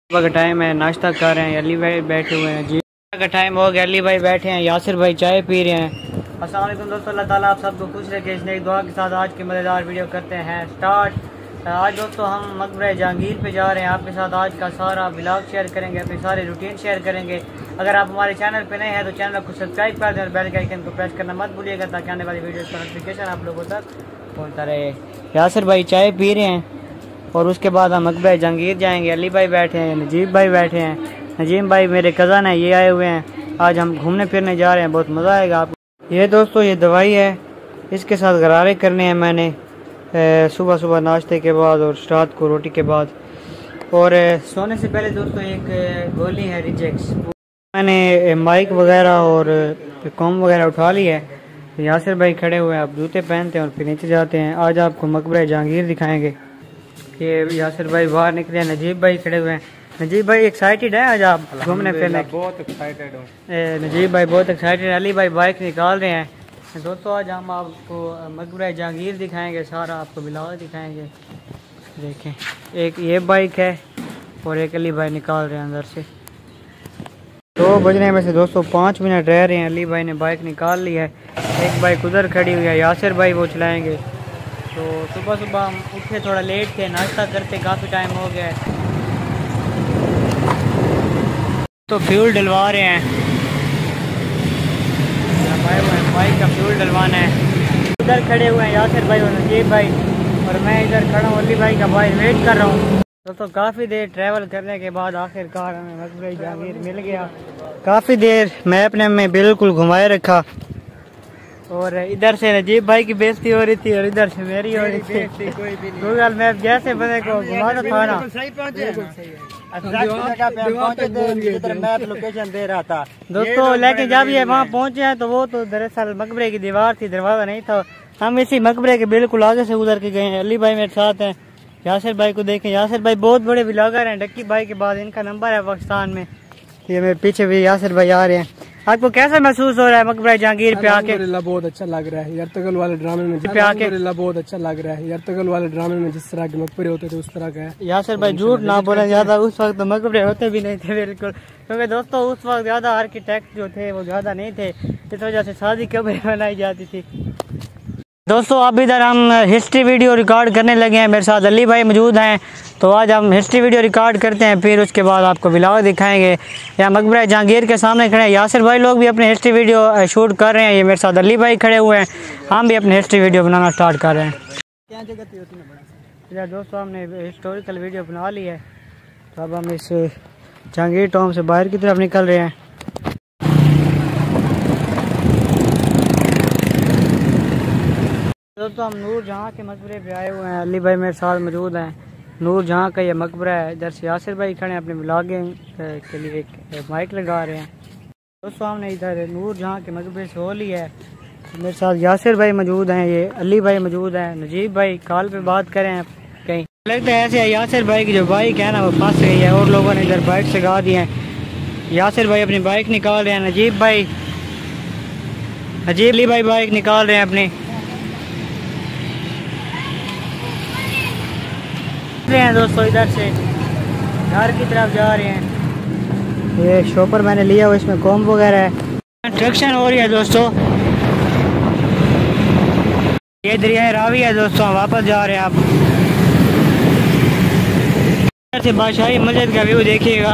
सुबह का टाइम है, नाश्ता कर रहे हैं। अली भाई बैठे हुए हैं जी का टाइम हो गया। अली भाई बैठे हैं, यासिर भाई चाय पी रहे हैं। अस्सलाम वालेकुम दोस्तों, अल्लाह ताला आप सबको खुश रखे। इस नई दुआ के साथ आज की मज़ेदार वीडियो करते हैं स्टार्ट। आज दोस्तों हम मकबरे जहांगीर पे जा रहे हैं। आपके साथ आज का सारा व्लॉग शेयर करेंगे, अपनी सारी रूटीन शेयर करेंगे। अगर आप हमारे चैनल पे नए हैं तो चैनल को सब्सक्राइब कर दें और बेल के आइकन को प्रेस करना मत भूलिएगा ताकि आने वाली वीडियो का नोटिफिकेशन आप लोगों तक पहुँचता रहे। यासिर भाई चाय पी रहे हैं और उसके बाद हम मकबरे जहांगीर जाएंगे। अली भाई बैठे हैं, नजीब भाई बैठे हैं। नजीम भाई मेरे कज़न हैं, ये आए हुए हैं। आज हम घूमने फिरने जा रहे हैं, बहुत मज़ा आएगा आपको। ये दोस्तों ये दवाई है, इसके साथ गरारे करने हैं मैंने सुबह सुबह नाश्ते के बाद और रात को रोटी के बाद। और सोने से पहले दोस्तों एक गोली है रिजेक्स। मैंने माइक वगैरह और कॉम वगैरह उठा ली है। यासिर भाई खड़े हुए हैं, आप जूते पहनते हैं और फिर नीचे जाते हैं। आज आपको मकबरा जहांगीर दिखाएंगे। ये यासिर भाई बाहर निकले हैं, नजीब भाई खड़े हुए हैं। नजीब भाई एक्साइटेड है आज आप घूमने फिरने? बहुत एक्साइटेड हूँ। नजीब भाई बहुत एक्साइटेड है। अली भाई बाइक निकाल रहे हैं। दोस्तों आज हम आपको मकबरा जहांगीर दिखाएंगे, सारा आपको बिलावल दिखाएंगे। देखें, एक ये बाइक है और एक अली भाई निकाल रहे हैं अंदर से। 2 बजने में से दोस्तों 5 मिनट रह रहे हैं। अली भाई ने बाइक निकाल ली है, एक बाइक उधर खड़ी हुई है, यासिर भाई वो चलाएँगे। तो सुबह सुबह हम उठे, थोड़ा लेट थे, नाश्ता करते काफ़ी टाइम हो गया है। तो फ्यूल डलवा रहे हैं, बाइक का फ्यूल डलवाना है। इधर खड़े हुए हैं यासिर भाई और नजीब भाई और मैं इधर खड़ा हूँ, अली भाई का भाई वेट कर रहा हूँ। दोस्तों काफ़ी देर ट्रैवल करने के बाद आखिरकार हमें मकबरा जहांगीर मिल गया। काफ़ी देर मैप ने हमें बिल्कुल घुमाए रखा और इधर से नजीब भाई की बेइज्जती हो रही थी और इधर से मेरी हो रही थी। गूगल मैप जैसे बंदे को घुमाता था ना, मैप लोकेशन दे रहा था दोस्तों। लेकिन जब ये वहाँ पहुँचे हैं तो वो तो दरअसल मकबरे की दीवार थी, दरवाजा नहीं था। हम इसी मकबरे के बिल्कुल आगे से उधर के गए हैं। अली भाई मेरे साथ हैं। यासिर भाई को देखें, यासिर भाई बहुत बड़े व्लॉगर हैं। डक्की भाई के बाद इनका नंबर है पाकिस्तान में। ये मेरे पीछे भी यासिर भाई आ रहे हैं। आपको कैसा महसूस हो रहा है मकबरा जहांगीर पे आके? बहुत अच्छा लग रहा है यरतगल वाले ड्रामे में पे आके। बहुत अच्छा लग रहा है यरतगल वाले ड्रामे में जिस तरह के मकबरे होते थे उस तरह का है। यासिर भाई झूठ ना बोले, ज्यादा उस वक्त मकबरे होते भी नहीं थे बिल्कुल, क्योंकि दोस्तों उस वक्त ज्यादा आर्किटेक्ट जो थे वो ज्यादा नहीं थे, इस वजह से शादी कब्रें बनाई जाती थी। दोस्तों अब इधर हम हिस्ट्री वीडियो रिकॉर्ड करने लगे हैं। मेरे साथ अली भाई मौजूद हैं, तो आज हम हिस्ट्री वीडियो रिकॉर्ड करते हैं, फिर उसके बाद आपको व्लॉग दिखाएंगे। या मकबरा जहांगीर के सामने खड़े हैं, यासिर भाई लोग भी अपने हिस्ट्री वीडियो शूट कर रहे हैं। ये मेरे साथ अली भाई खड़े हुए हैं, हम भी अपने हिस्ट्री वीडियो बनाना स्टार्ट कर रहे हैं। दोस्तों हमने हिस्टोरिकल वीडियो बना ली है, तो अब हम इस जहांगीर टाउन से बाहर की तरफ निकल रहे हैं। दोस्तों हम नूर जहाँ के मकबरे पे आए हुए हैं। अली भाई मेरे साथ मौजूद हैं। नूर जहाँ का ये मकबरा है। इधर से यासिर भाई खड़े हैं, अपने व्लॉगिंग के लिए एक माइक लगा रहे हैं। दोस्तों हमने इधर नूर जहाँ के मकबरे से हो ली है। मेरे साथ यासिर भाई मौजूद हैं, ये अली भाई मौजूद हैं, नजीब भाई कॉल पे बात करें हैं कहीं। लगता है ऐसे यासिर भाई की जो बाइक है ना वो फंस गई है और लोगों ने इधर बाइक सगा दी है। यासिर भाई अपनी बाइक निकाल रहे हैं, नजीब अली भाई बाइक निकाल रहे हैं अपनी। दोस्तों इधर से घर की तरफ जा रहे हैं। ये शॉपर मैंने लिया हुआ, इसमें कॉम वगैरह है। कंस्ट्रक्शन हो रही है दोस्तों। ये दरिया रावी है दोस्तों, हम वापस जा रहे हैं। आप इधर से बादशाही मस्जिद का व्यू देखिएगा।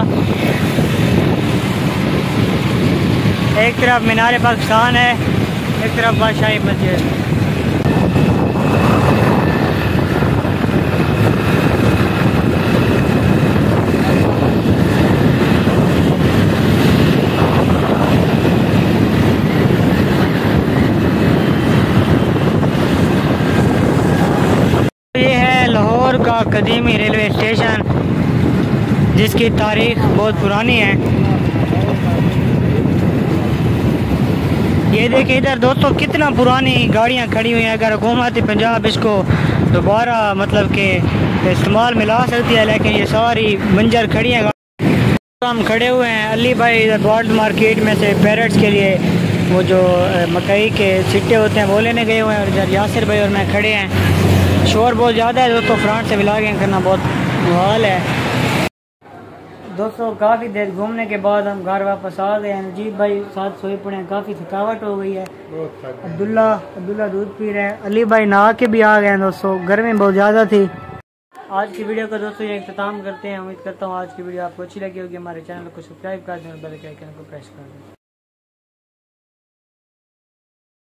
एक तरफ मीनार पाकिस्तान है, एक तरफ बादशाही मस्जिद। का कदीमी रेलवे स्टेशन जिसकी तारीख बहुत पुरानी है। ये देखिए इधर दोस्तों कितना पुरानी गाड़ियां खड़ी हुई हैं। अगर हुकूमत पंजाब इसको दोबारा मतलब के इस्तेमाल में ला सकती है, लेकिन ये सारी बंजर खड़ी हैं। तो हम खड़े हुए हैं। अली भाई इधर बॉर्ड मार्केट में से पैरेट्स के लिए वो जो मकई के सिट्टे होते हैं वो लेने गए हुए हैं। और इधर यासिर भाई और मैं खड़े हैं। शोर बहुत ज़्यादा है दोस्तों, फ्रंट से व्लॉगिंग करना बहुत मुहाल है। दोस्तों काफ़ी देर घूमने के बाद हम घर वापस आ गए हैं। नजीब भाई साथ सोए पड़े हैं, काफ़ी थकावट हो गई है। अब्दुल्ला दूध पी रहे हैं। अली भाई नहा के भी आ गए हैं। दोस्तों गर्मी बहुत ज़्यादा थी। आज की वीडियो को दोस्तों ये इख्तिताम करते हैं। उम्मीद करता हूँ आज की वीडियो आपको अच्छी लगी होगी। हमारे चैनल को सब्सक्राइब कर दें और बेल के आइकन को प्रेस कर दें।